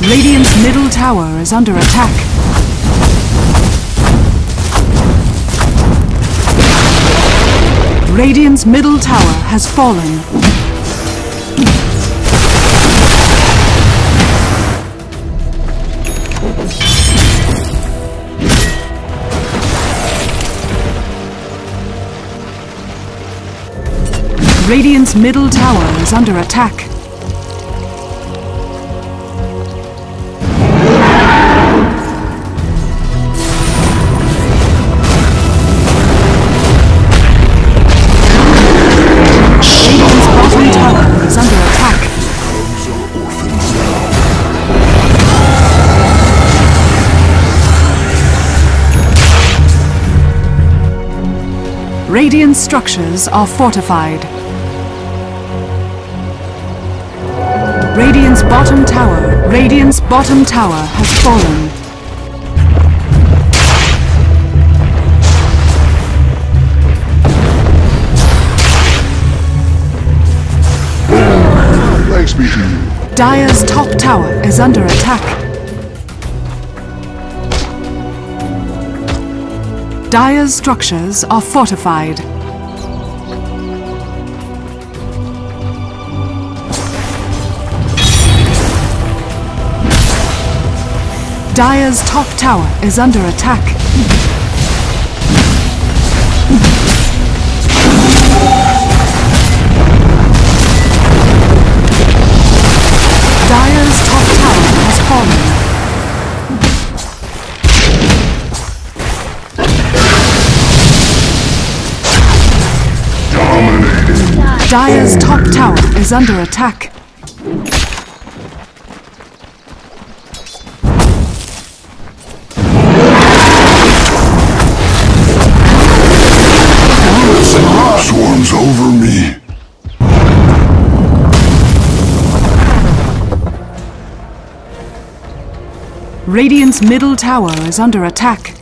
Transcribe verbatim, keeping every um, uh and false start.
Radiant's middle tower is under attack. Radiant's middle tower has fallen. Radiant's middle tower is under attack. Radiant structures are fortified. Radiant's bottom tower, Radiant's bottom tower has fallen. Thanks be to you. Dire's top tower is under attack. Dire's structures are fortified. Dire's top tower is under attack. Dire's top tower has fallen. Dire's top tower is under attack. Swarms over me. Radiant's middle tower is under attack.